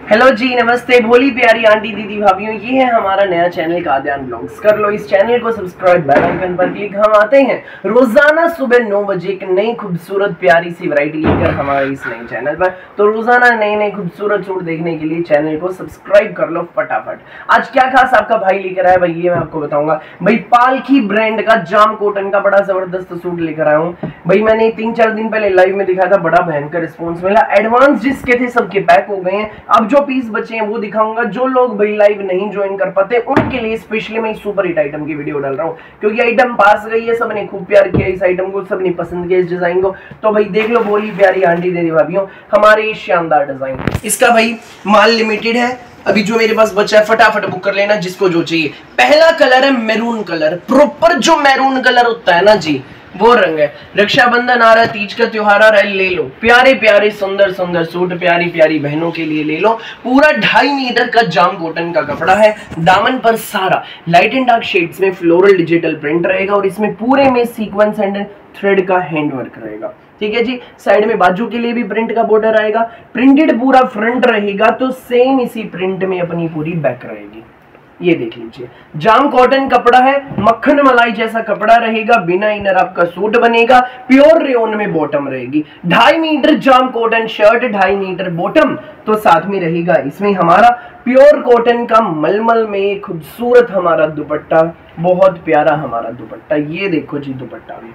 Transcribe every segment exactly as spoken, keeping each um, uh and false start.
Hello जी, नमस्ते भोली प्यारी आंटी दीदी भाभीयों, ये है हमारा नया चैनल काद्यान ब्लॉग्स। कर लो इस चैनल को सब्सक्राइब, बेल आइकन पर क्लिक। हम आते हैं रोजाना सुबह नौ बजे एक नई खूबसूरत प्यारी सी वैरायटी लेकर हमारे इस नए चैनल पर। तो रोजाना नए नए खूबसूरत सूट देखने के लिए चैनल को सब्सक्राइब कर लो फटाफट। आज क्या खास आपका भाई लेकर आया भाई, ये मैं आपको बताऊंगा भाई। पालकी ब्रांड का जाम कॉटन का बड़ा जबरदस्त सूट लेकर आया हूँ भाई। मैंने तीन चार दिन पहले लाइव में दिखाया था, बड़ा भयंकर रिस्पॉन्स मिला। एडवांस जिसके थे सबके पैक हो गए हैं। अब जो पीस बचे हैं वो दिखाऊंगा। जो लोग भाई लाइव नहीं ज्वाइन कर पाते उनके लिए स्पेशली मैं सुपर हिट आइटम की वीडियो डाल रहा हूं, क्योंकि आइटम पास गई है, सबने खूब प्यार किया इस आइटम को, सबने पसंद किया इस डिजाइन को। तो भाई देख लो बोली प्यारी आंटी दीदी भाभीयों, हमारे शानदार डिजाइन। इसका भाई माल लिमिटेड है, अभी जो मेरे पास बचा है फटाफट बुक कर लेना जिसको जो चाहिए। पहला कलर है मैरून कलर, प्रॉपर जो मैरून कलर होता है ना जी, वो रंग है। रक्षाबंधन आ रहा है, तीज का त्योहार आ रहा है, ले लो प्यारे प्यारे सुंदर सुंदर सूट प्यारी प्यारी बहनों के लिए ले लो। पूरा ढाई मीटर का जाम कॉटन का कपड़ा है। दामन पर सारा लाइट एंड डार्क शेड्स में फ्लोरल डिजिटल प्रिंट रहेगा और इसमें पूरे में सीक्वेंस एंड थ्रेड का हैंडवर्क रहेगा। ठीक है जी। साइड में बाजू के लिए भी प्रिंट का बॉर्डर आएगा। प्रिंटेड पूरा फ्रंट रहेगा, तो सेम इसी प्रिंट में अपनी पूरी बैक रहेगी। ये देख लीजिए, जाम कॉटन कपड़ा है, मक्खन मलाई जैसा कपड़ा रहेगा। बिना इनर आपका सूट बनेगा। प्योर रेयन में बॉटम रहेगी। ढाई मीटर जाम कॉटन शर्ट, ढाई मीटर बॉटम, तो साथ में रहेगा इसमें हमारा प्योर कॉटन का मलमल में खूबसूरत हमारा दुपट्टा। बहुत प्यारा हमारा दुपट्टा। ये देखो जी दुपट्टा भी,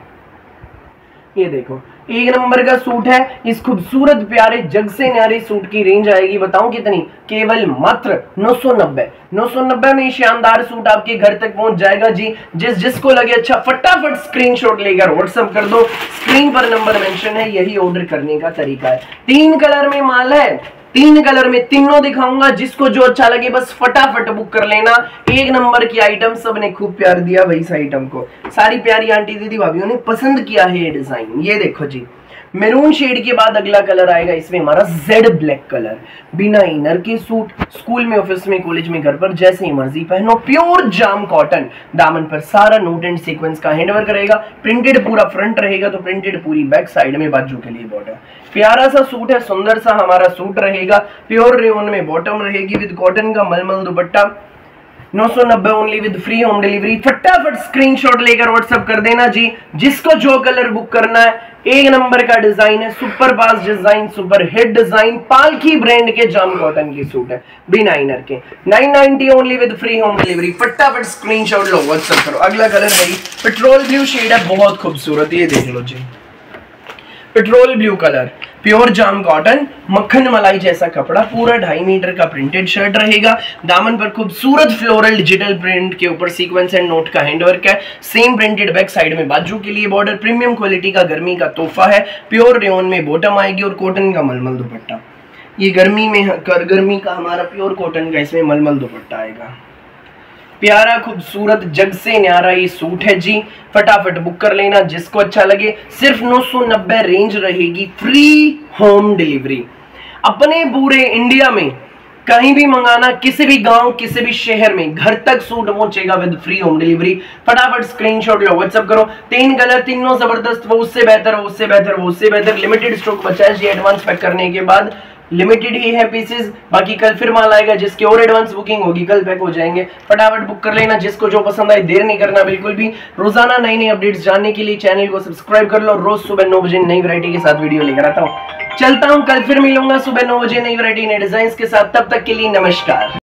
ये देखो एक नंबर का सूट है। इस खूबसूरत प्यारे जग से न्यारे सूट की रेंज आएगी, बताऊं कितनी? केवल मात्र नौ सौ नब्बे नौ सौ नब्बे में शानदार सूट आपके घर तक पहुंच जाएगा जी। जिस जिसको लगे अच्छा फटाफट स्क्रीनशॉट लेकर व्हाट्सएप कर दो। स्क्रीन पर नंबर मेंशन है, यही ऑर्डर करने का तरीका है। तीन कलर में माल है, तीन कलर में तीनों दिखाऊंगा। जिसको जो अच्छा लगे बस फटाफट बुक कर लेना। एक नंबर की आइटम, सबने खूब प्यार दिया भाई इस आइटम को। सारी प्यारी आंटी दीदी भाभीयों ने पसंद किया है ये डिजाइन। ये देखो जी, मैरून शेड के बाद अगला कलर आएगा इसमें हमारा जेड ब्लैक कलर। बिना इनर के सूट, स्कूल में, ऑफिस में, कॉलेज में, घर पर जैसे ही मर्जी पहनो। प्योर जाम कॉटन, दामन पर सारा नोट एंड सीक्वेंस का हैंडवर्क रहेगा। प्रिंटेड पूरा फ्रंट रहेगा, तो प्रिंटेड पूरी बैक साइड में बाजू के लिए बॉर्डर। प्यारा सा सूट है, सुंदर सा हमारा सूट रहेगा। प्योर रेयन में बॉटम रहेगी विद कॉटन का मलमल दुपट्टा। नौ सौ नब्बे only with free home delivery. फटाफट स्क्रीनशॉट लेकर व्हाट्सएप कर देना जी। जिसको जो कलर बुक करना है, एक नंबर का डिजाइन है, super fast design, super hit design. Palki brand के जाम कॉटन की सूट है बिना इनर के। Nine ninety only with free home delivery. फटाफट स्क्रीनशॉट लो, व्हाट्सएप करो। अगला कलर है पेट्रोल ब्लू शेड है, बहुत खूबसूरत। ये देख लो जी, पेट्रोल ब्लू कलर, प्योर जाम कॉटन, मक्खन मलाई जैसा कपड़ा। पूरा ढाई मीटर का प्रिंटेड शर्ट रहेगा। दामन पर खूबसूरत फ्लोरल डिजिटल प्रिंट के ऊपर सीक्वेंस एंड नोट का हैंडवर्क है। सेम प्रिंटेड बैक साइड में बाजू के लिए बॉर्डर। प्रीमियम क्वालिटी का गर्मी का तोहफा है। प्योर रेयन में बॉटम आएगी और कॉटन का मलमल दुपट्टा। ये गर्मी में कर गर्मी का हमारा प्योर कॉटन का इसमें मलमल दुपट्टा आएगा। प्यारा खूबसूरत जग से न्यारा ये सूट है जी। फटाफट बुक कर लेना जिसको अच्छा लगे। सिर्फ नौ सौ नब्बे रेंज रहेगी, फ्री होम डिलीवरी। अपने पूरे इंडिया में कहीं भी मंगाना, किसी भी गांव, किसी भी शहर में घर तक सूट पहुंचेगा विद फ्री होम डिलीवरी। फटाफट स्क्रीनशॉट लो, व्हाट्सएप करो। तीन कलर, तीनों जबरदस्त, वो उससे बेहतर, वो उससे बेहतर, वो उससे बेहतर। लिमिटेड स्टॉक बचा है जी। एडवांस पैक करने के बाद लिमिटेड ही है पीसेस, बाकी कल फिर माल आएगा। जिसकी और एडवांस बुकिंग होगी कल पैक हो जाएंगे। फटाफट बुक कर लेना जिसको जो पसंद आए, देर नहीं करना बिल्कुल भी। रोजाना नई नई अपडेट्स जानने के लिए चैनल को सब्सक्राइब कर लो। रोज सुबह नौ बजे नई वैरायटी के साथ वीडियो लेकर आता हूँ। चलता हूँ, कल फिर मिलूंगा सुबह नौ बजे नई वैरायटी नए डिजाइन के साथ। तब तक के लिए नमस्कार।